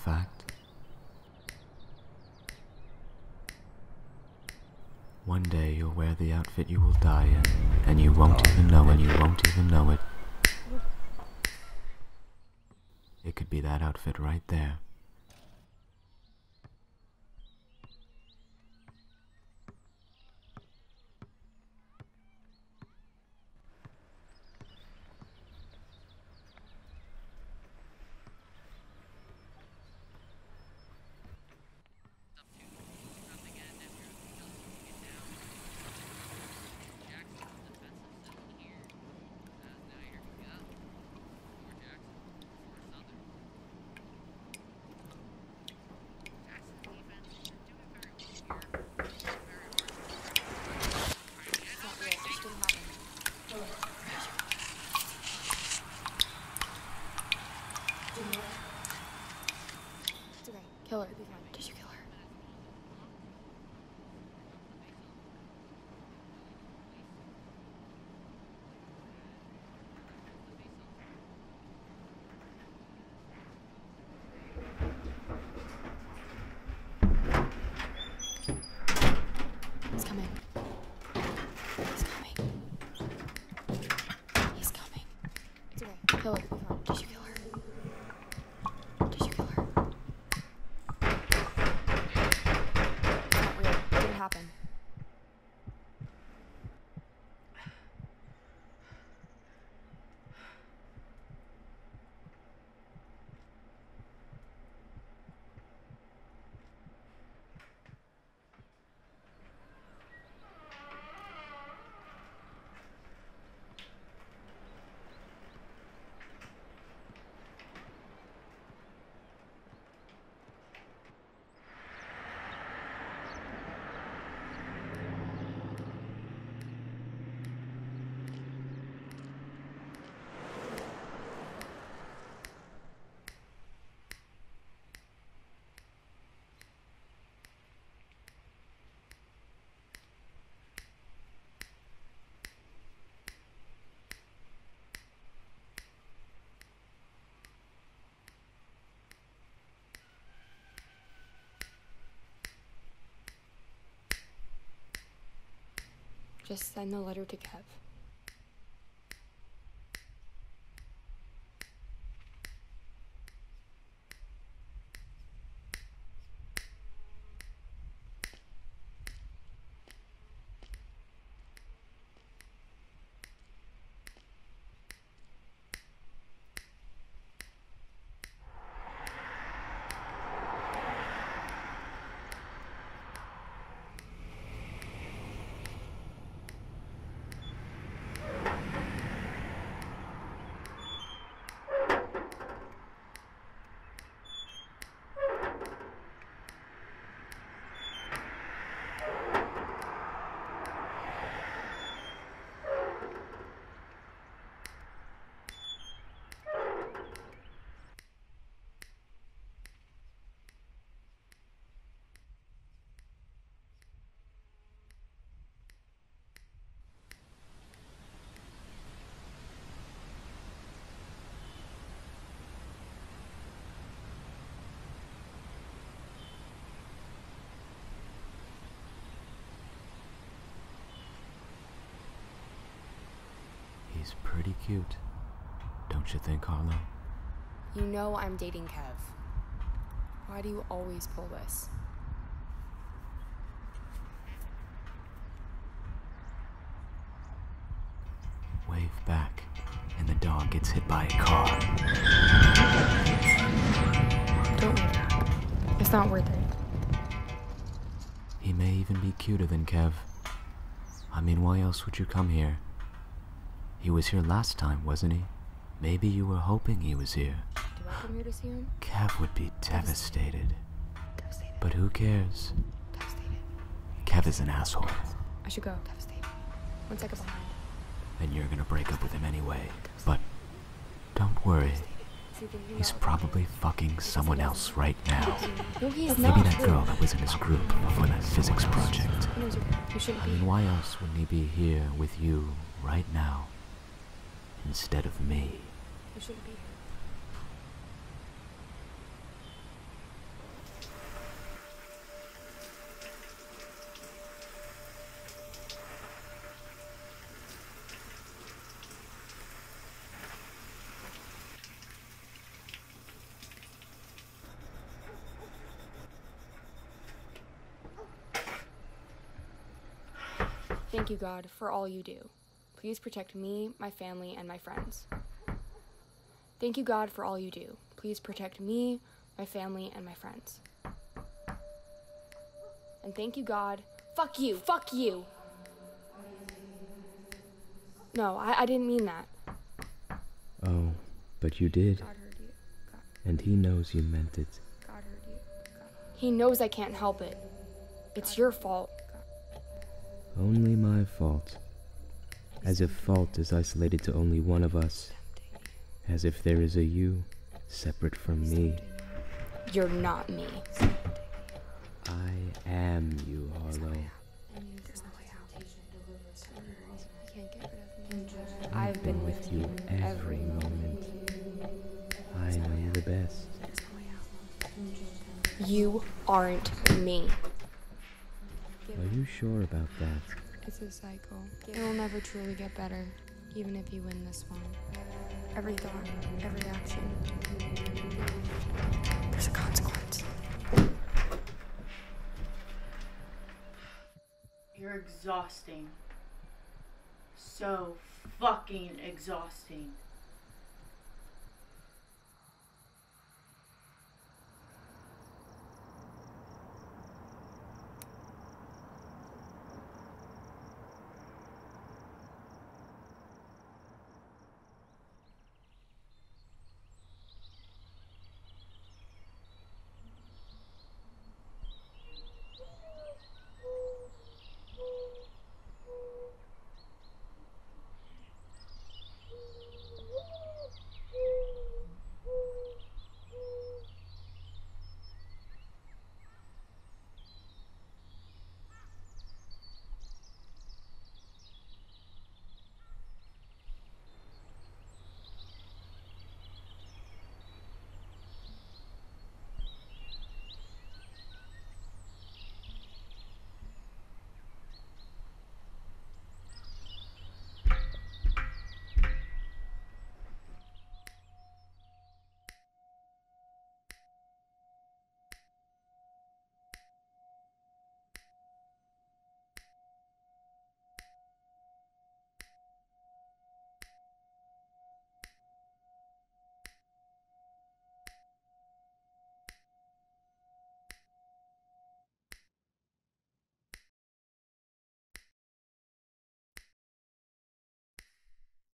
fact? One day you'll wear the outfit you will die in, and you won't even know it, It could be that outfit right there. Kill her. Did you kill her? He's coming. He's coming. He's coming. It's okay. Kill her. Did you kill her? Did you kill her? Happen. Just send the letter to Kev. He's pretty cute, don't you think, Harlow? You know I'm dating Kev. Why do you always pull this? Wave back, and the dog gets hit by a car. Don't wave back. It's not worth it. He may even be cuter than Kev. I mean, why else would you come here? He was here last time, wasn't he? Maybe you were hoping he was here. Do I come here to see him? Kev would be devastated. Devastated. But who cares? Devastated. Kev is an asshole. I should go. Devastated. 1 second behind. And you're gonna break up with him anyway. But don't worry. He's probably fucking someone else right now. No, he's Maybe not. that girl that was in his group for that physics project. He knows you're here. You shouldn't I be. mean, why else wouldn't he be here with you right now instead of me? You shouldn't be here. Thank you, God, for all you do. Please protect me, my family, and my friends. Thank you, God, for all you do. Please protect me, my family, and my friends. And thank you, God. Fuck you! Fuck you! No, I didn't mean that. Oh, but you did. God heard you. And he knows you meant it. God heard you. He knows I can't help it. It's your fault. Only my fault. As if fault is isolated to only one of us. As if there is a you separate from me. You're not me. I am you, Harlow. There's no way out. You can't get rid of me. I've been with you every moment. I know you the best. There's no way out. You aren't me. Are you sure about that? It's a cycle. It'll never truly get better, even if you win this one. Every thought, every action, there's a consequence. You're exhausting. So fucking exhausting.